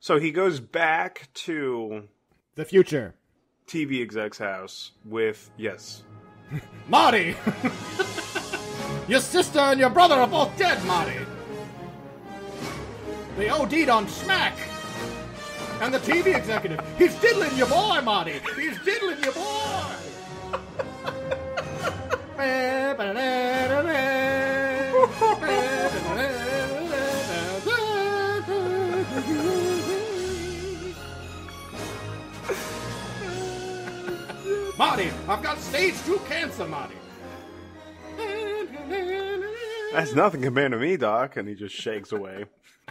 So he goes back to The future. TV exec's house with, yes. Marty! Your sister and your brother are both dead, Marty! They OD'd on smack! And the TV executive, he's diddling your boy, Marty! He's diddling your boy! Marty, I've got stage 2 cancer, Marty! That's nothing compared to me, Doc. And he just shakes away.